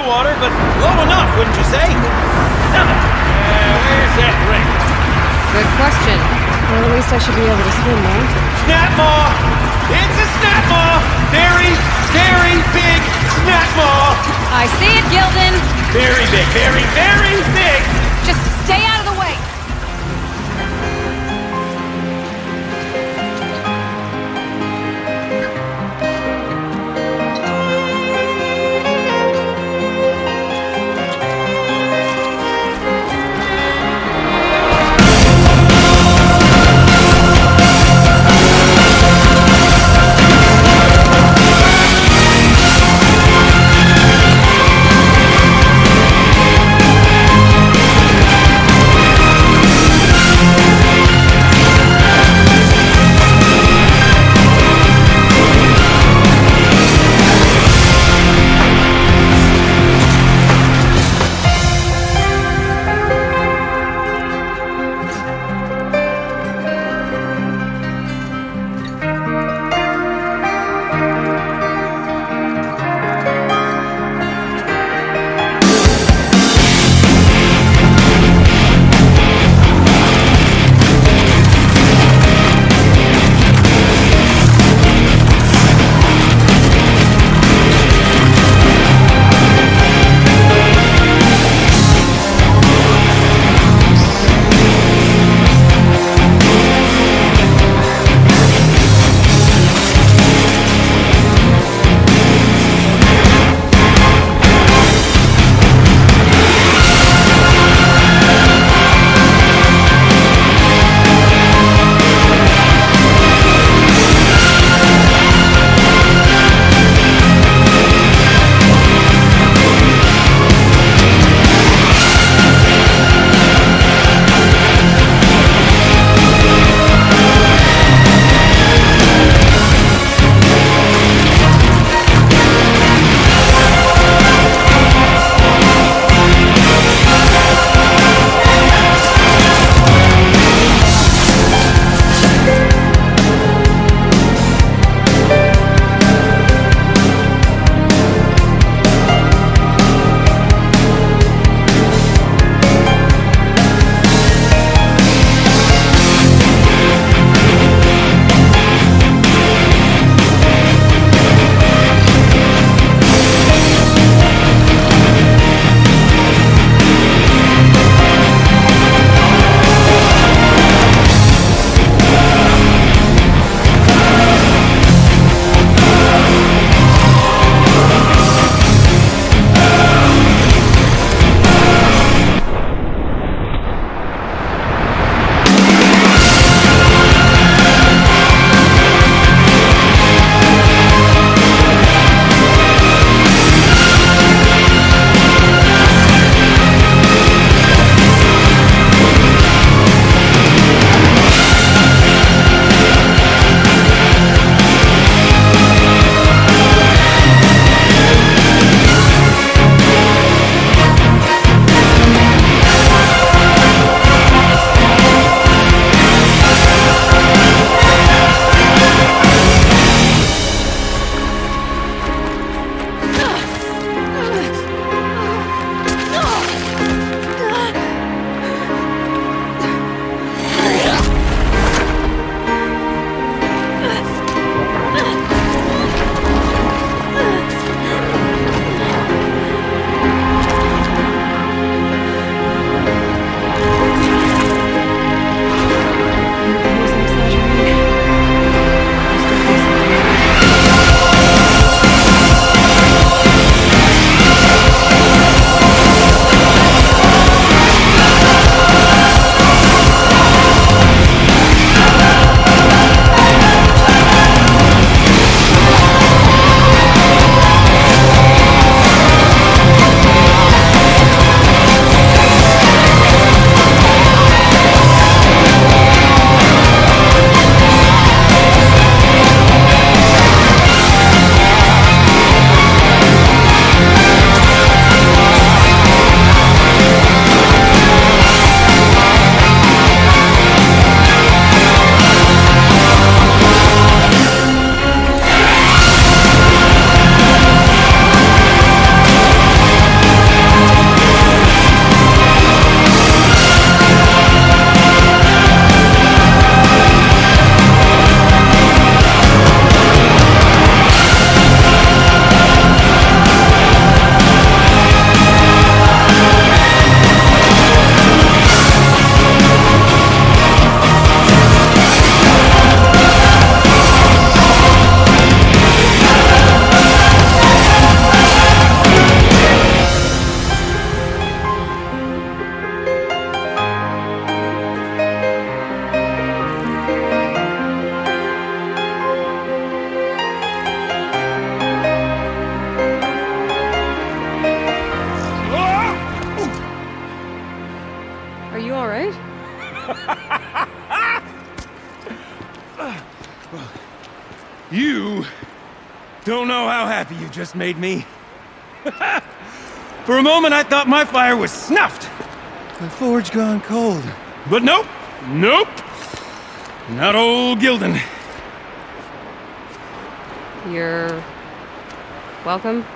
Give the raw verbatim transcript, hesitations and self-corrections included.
water, but low enough, wouldn't you say? Now then, uh, where's that ring? Good question. Well, at least I should be able to swim, right? Snapmaw! It's a Snapmaw! Very, very big Snapmaw! I see it, Gildan! Very big, very, very big! Just stay out of the way! just made me. For a moment, I thought my fire was snuffed. The forge gone cold. But nope, nope. Not old Gildan. You're welcome.